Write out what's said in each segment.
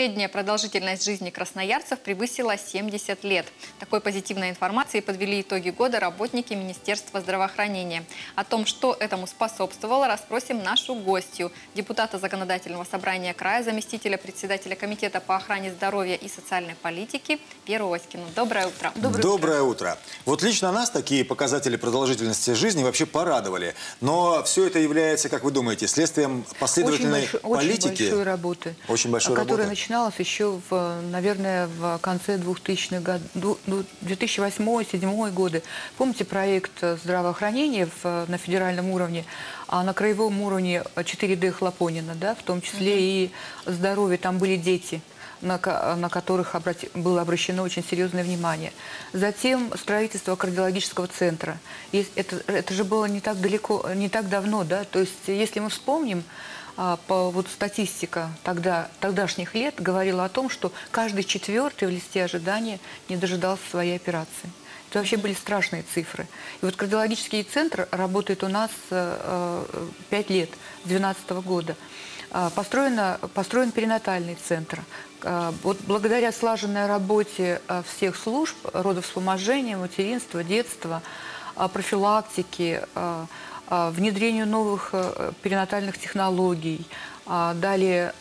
Средняя продолжительность жизни красноярцев превысила 70 лет. Такой позитивной информацией подвели итоги года работники Министерства здравоохранения. О том, что этому способствовало, расспросим нашу гостью, депутата Законодательного собрания края, заместителя председателя Комитета по охране здоровья и социальной политики Веру Оськину. Доброе утро. Доброе утро. Вот лично нас такие показатели продолжительности жизни вообще порадовали. Но все это является, как вы думаете, следствием последовательной политики? Очень большой работы. Очень большой работы. Которая начиналась еще, наверное, в конце 2000-х годов, 2008-2007 годы. Помните проект здравоохранения на федеральном уровне, а на краевом уровне 4D Хлопонина, да, в том числе и здоровье, там были дети, на которых было обращено очень серьезное внимание. Затем строительство кардиологического центра. Это же было не так далеко, не так давно, да, то есть если мы вспомним, статистика тогдашних лет говорила о том, что каждый четвертый в листе ожидания не дожидался своей операции. Это вообще были страшные цифры. И вот кардиологический центр работает у нас 5 лет, с 2012 года. Построен перинатальный центр. Вот благодаря слаженной работе всех служб, родовспоможения, материнства, детства, профилактики, внедрению новых перинатальных технологий, далее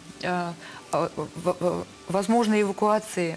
возможной эвакуации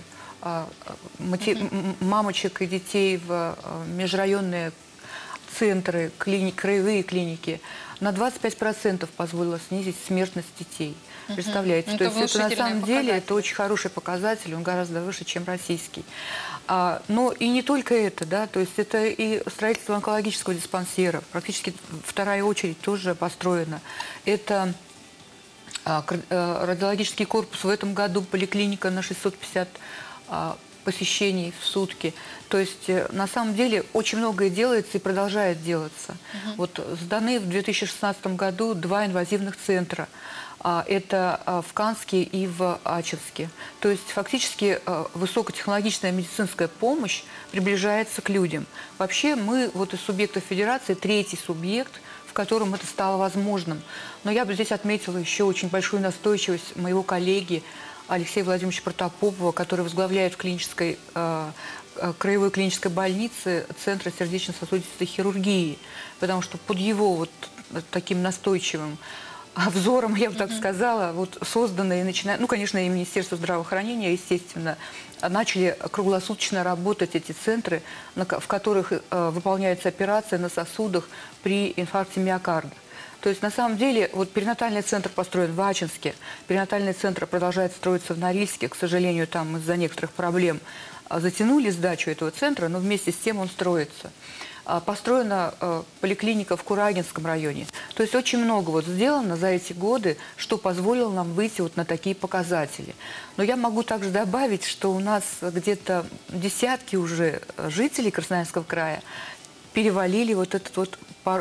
мамочек и детей в межрайонные центры, краевые клиники, на 25% позволило снизить смертность детей. Представляете? То есть это на самом деле это очень хороший показатель, он гораздо выше, чем российский. Но и не только это, да, то есть это и строительство онкологического диспансера, практически вторая очередь тоже построена. Это радиологический корпус в этом году, поликлиника на 650 посещений в сутки. То есть на самом деле очень многое делается и продолжает делаться. Вот сданы в 2016 году 2 инвазивных центра. Это в Канске и в Ачинске. То есть фактически высокотехнологичная медицинская помощь приближается к людям. Вообще мы вот из субъектов федерации третий субъект, в котором это стало возможным. Но я бы здесь отметила еще очень большую настойчивость моего коллеги Алексея Владимировича Протопопова, который возглавляет в краевой клинической больнице Центра сердечно-сосудистой хирургии. Потому что под его вот таким настойчивым взором, я бы так сказала, вот созданные, начиная, ну, конечно, и Министерство здравоохранения, естественно, начали круглосуточно работать эти центры, в которых выполняется операция на сосудах при инфаркте миокарда. То есть, на самом деле, вот перинатальный центр построен в Ачинске, перинатальный центр продолжает строиться в Норильске, к сожалению, там из-за некоторых проблем затянули сдачу этого центра, но вместе с тем он строится. Построена поликлиника в Курагинском районе. То есть очень много вот сделано за эти годы, что позволило нам выйти вот на такие показатели. Но я могу также добавить, что у нас где-то десятки уже жителей Красноярского края перевалили вот этот вот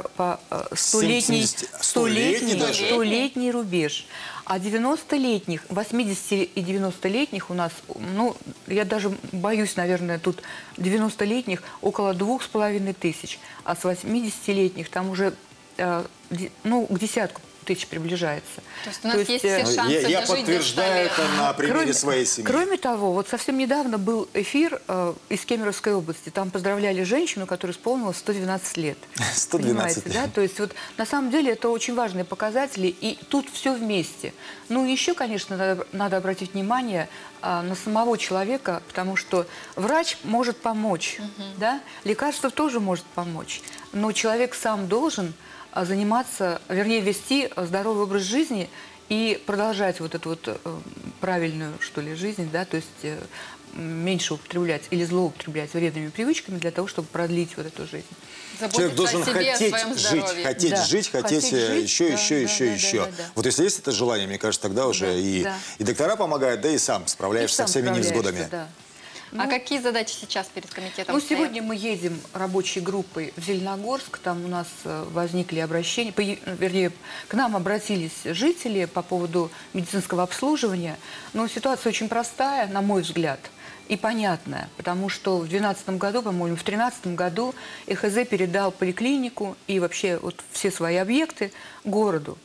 столетний рубеж. А 90-летних, 80 и 90-летних у нас, ну, я даже боюсь, наверное, тут 90-летних около 2500, а с 80-летних там уже, ну, к десятку тысяч приближается. То есть у нас есть все шансы я подтверждаю это на примере своей семьи. Кроме того, вот совсем недавно был эфир из Кемеровской области. Там поздравляли женщину, которая исполнилась 112 лет. 112 лет. Да? То есть вот на самом деле это очень важные показатели, и тут все вместе. Ну еще, конечно, надо обратить внимание на самого человека, потому что врач может помочь, да? Лекарство тоже может помочь, но человек сам должен заниматься, вернее, вести здоровый образ жизни и продолжать вот эту вот правильную, что ли, жизнь, да, то есть меньше употреблять или злоупотреблять вредными привычками для того, чтобы продлить вот эту жизнь. Человек должен хотеть жить, хотеть еще. Вот если есть это желание, мне кажется, тогда уже и доктора помогают, да и сам справляешься со всеми невзгодами. Да. А какие задачи сейчас перед комитетом? Ну, сегодня мы едем рабочей группой в Зеленогорск. Там у нас возникли обращения, вернее, к нам обратились жители по поводу медицинского обслуживания. Но ситуация очень простая, на мой взгляд, и понятная. Потому что в 2012 году, по-моему, в 2013 году ЭХЗ передал поликлинику и вообще вот все свои объекты городу.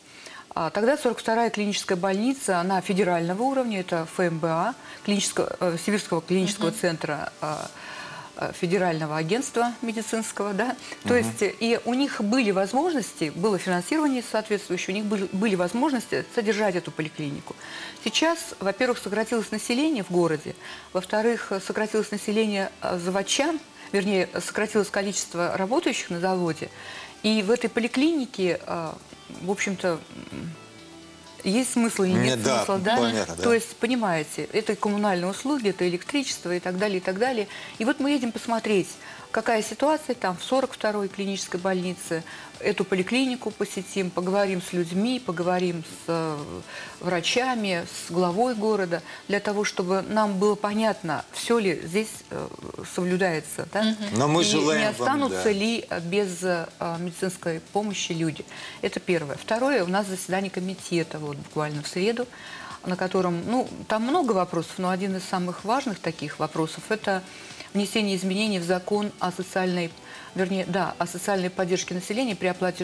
Тогда 42-я клиническая больница, она федерального уровня, это ФМБА, Сибирского клинического центра федерального агентства медицинского, да, то есть и у них были возможности, было финансирование соответствующее, у них были возможности содержать эту поликлинику. Сейчас, во-первых, сократилось население в городе, во-вторых, сократилось население заводчан, вернее, сократилось количество работающих на заводе, и в этой поликлинике, в общем-то, есть смысл или нет смысла, да? Понятно, да? То есть, понимаете, это коммунальные услуги, это электричество и так далее, и так далее. И вот мы едем посмотреть, какая ситуация там в 42-й клинической больнице, эту поликлинику посетим, поговорим с людьми, поговорим с врачами, с главой города, для того, чтобы нам было понятно, все ли здесь соблюдается, да? Но мы желаем не останутся ли без медицинской помощи люди. Это первое. Второе, у нас заседание комитета, вот буквально в среду, на котором, ну, там много вопросов, но один из самых важных таких вопросов – это внесение изменений в закон о социальной, вернее, да, о социальной поддержке населения при оплате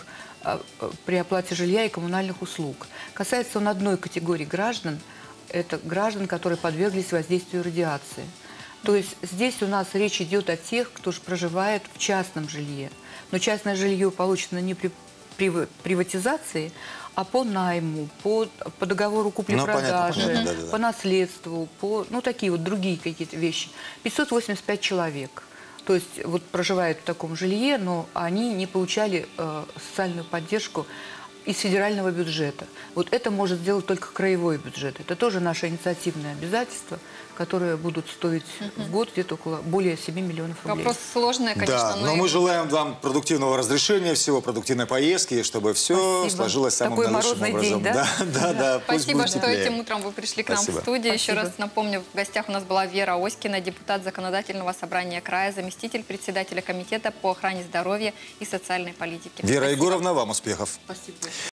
жилья и коммунальных услуг. Касается он одной категории граждан, это граждан, которые подверглись воздействию радиации. То есть здесь у нас речь идет о тех, кто же проживает в частном жилье. Но частное жилье получено не при приватизации, а по найму, по договору купли-продажи, по наследству, ну, такие вот другие какие-то вещи. 585 человек. То есть вот проживают в таком жилье, но они не получали социальную поддержку из федерального бюджета. Вот это может сделать только краевой бюджет. Это тоже наше инициативное обязательство, которые будут стоить в год где-то около более 7 миллионов рублей. Вопрос сложный, конечно. Да, но мы желаем вам продуктивного разрешения, всего продуктивной поездки, чтобы все сложилось самым наилучшим образом. День, да? Да. Спасибо, что этим утром вы пришли к нам в студию. Еще раз напомню, в гостях у нас была Вера Оськина, депутат Законодательного собрания края, заместитель председателя комитета по охране здоровья и социальной политике. Вера Егоровна, вам успехов. Спасибо.